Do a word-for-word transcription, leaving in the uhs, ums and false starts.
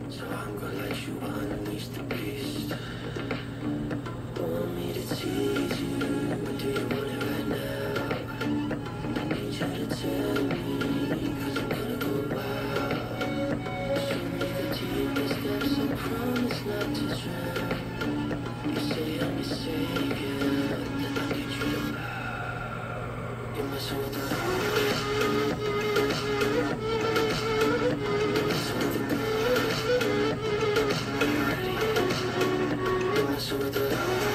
So I'm gonna let you unleash the beast. Want me to tease you? Do you want it right now? I need you to tell me, cause I'm gonna go wild. Show me the deepest depths, I promise not to drown. You say I'm mistaken, then I need you to bow. You're messing with the so